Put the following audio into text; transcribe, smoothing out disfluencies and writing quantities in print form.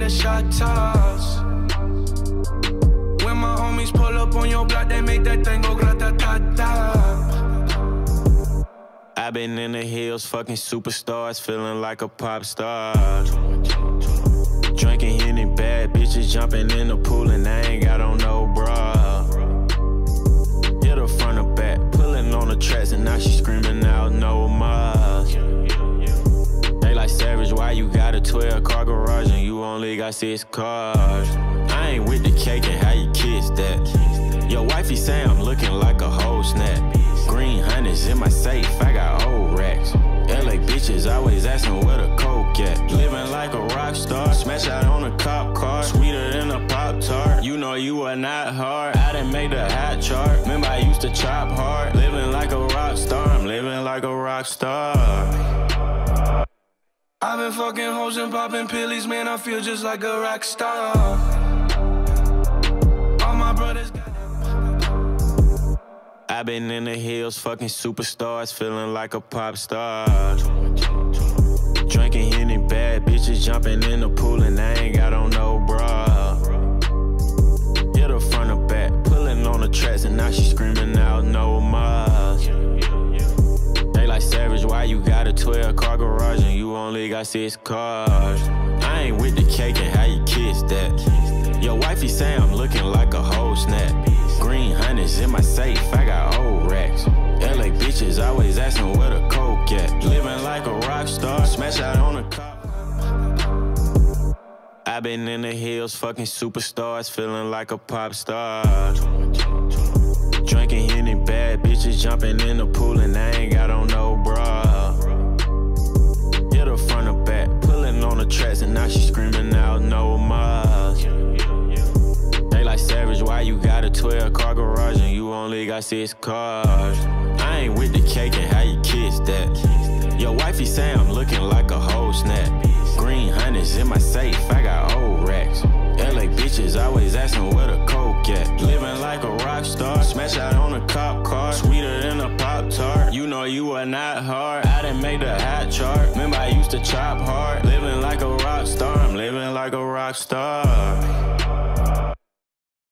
the shot toss. When my homies pull up on your block, they make that thing go grata-ta-ta. I've been in the hills, fucking superstars, feeling like a pop star. Drinking Henny, bad bitches jumping in the pool, and I ain't got on no bra. Hit her front or back, pulling on the tracks, and now she screaming out no more. They like, Savage, why you got a 12-car garage and you only got 6 cars? I ain't with the cake, and how you kiss that? Your wifey say I'm looking like a whole snap. Green hundreds in my safe, I got old racks. LA bitches always asking where the coke at. Living like a rock star, smash out on a cop car, sweeter than a Pop-Tart. You know you are not hard, I done made the hot chart. Remember I used to chop hard, living like a rock star, I'm living like a rock star. I've been fucking hoes and popping pillies, man, I feel just like a rock star. All my brothers got I've been in the hills, fucking superstars, feeling like a pop star. Drinking Henny, bad bitches jumping in the pool, and I ain't got on no bra. Hit her front or back, pulling on the tracks, and now she screaming out no more. They like, Savage, why you got a 12-car garage and you only got 6 cars? I ain't with the cake, and how you kiss that? Your wifey say I'm looking like a whole snap. Green hundreds in my safe, I got old racks. LA bitches always asking where the coke at. Living like a rock star, smash out on a cop. I've been in the hills, fucking superstars, feeling like a pop star. Drinking Henny, bad bitches jumping in the pool, and I ain't got on no bra. Hit her front or back, pulling on the tracks, and now she screaming out no more. They like, Savage, why you got a 12-car garage and you only got 6 cars? I ain't with the cake, and how you kiss that? Your wifey say I'm looking like a whole snap. Green hundreds in my safe, I got old racks. LA bitches always asking where the coke at. Living like a rock star, smash out on a cop car, sweeter than a Pop-Tart. You know you are not hard, I done made the hot chart. Remember I used to chop hard, living like a rock star, I'm living like a rock star.